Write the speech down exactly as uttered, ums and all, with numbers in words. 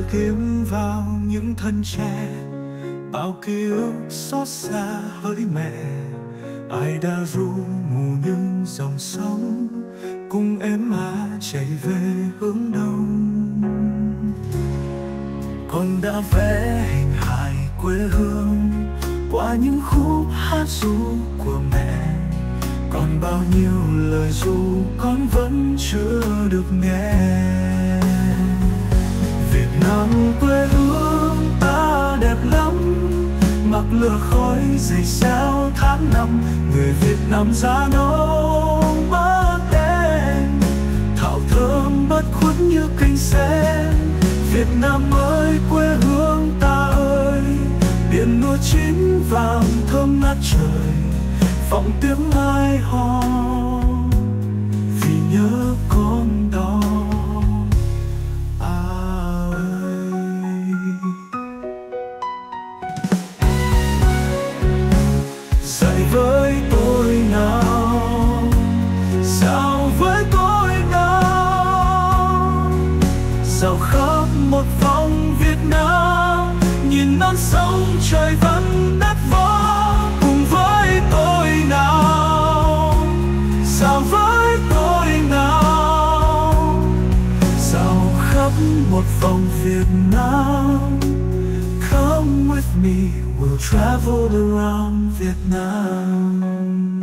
kiếm vào những thân tre, bao ký ức xót xa hỡi mẹ. Ai đã ru ngủ những dòng sông, cùng em á chạy về hướng đông. Con đã vẽ hình hài quê hương qua những khúc hát ru của mẹ. Còn bao nhiêu lời ru con vẫn chưa được nghe. Việt Nam quê hương ta đẹp lắm, mặc lửa khói dày sao tháng năm. Người Việt Nam da nâu mắt đen, thảo thơm bất khuất như cành sen. Việt Nam ơi quê hương ta ơi, biển lúa chín vàng thơm ngát trời, vọng tiếng ai hò vì nhớ con đó. À ơi, dạy với tôi nào, sao với tôi nào, dạo khắp một vòng Việt Nam, nhìn non sông trời vẫn đất võ. Cùng với tôi nào, sao với tôi nào, dạo khắp một vòng Việt Nam. Come with me, we'll travel around Vietnam.